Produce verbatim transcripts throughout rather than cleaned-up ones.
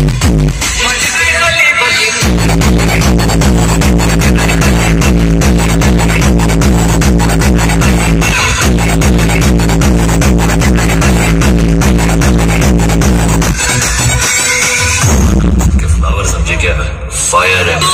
Fire है।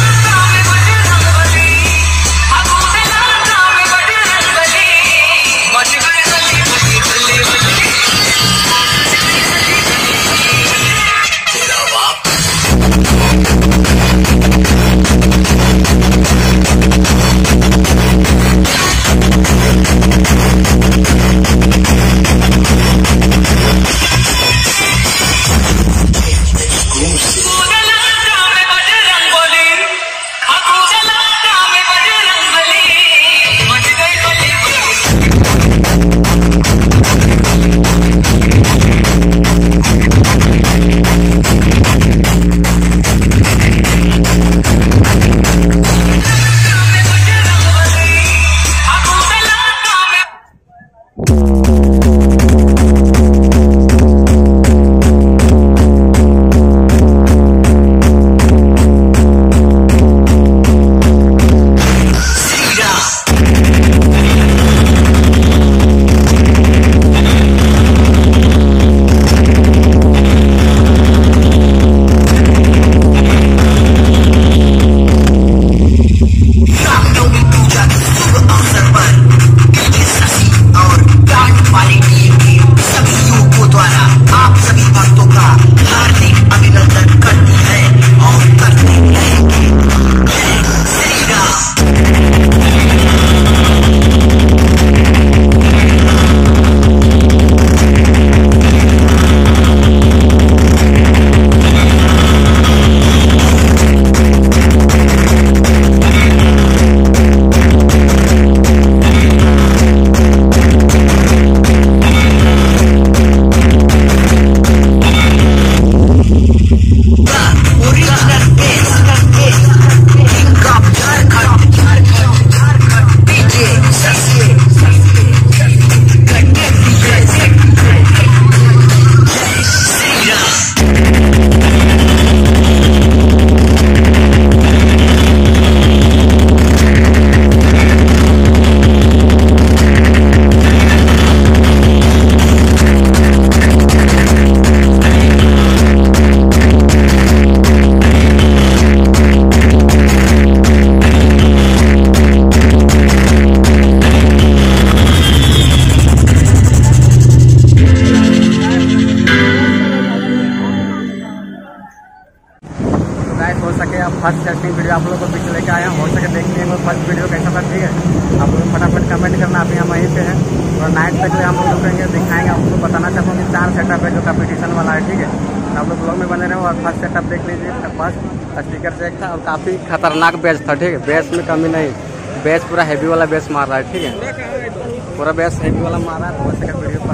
हो सके आप फर्स्ट टेस्टिंग वीडियो आप लोगों को पीछे लेके आए हैं, हो सके देखिए वो फर्स्ट वीडियो कैसा था। ठीक है, आप लोग फटाफट कमेंट करना। अभी हम वहीं पे हैं और नाइट तक हम लोग रुकेंगे, दिखाएंगे। आपको बताना चाहता हूँ कि चार सेटअप है जो कंपटीशन वाला है। ठीक है, तो आप लोग ब्लॉग में बने रहे और फर्स्ट सेटअप देख लीजिए। फर्स्ट स्पीकर से एक था और काफ़ी खतरनाक बेस था। ठीक है, बेस में कमी नहीं, बेस पूरा हैवी वाला बेस मार रहा है। ठीक है, पूरा बेस हैवी वाला मार रहा है। हो सके वीडियो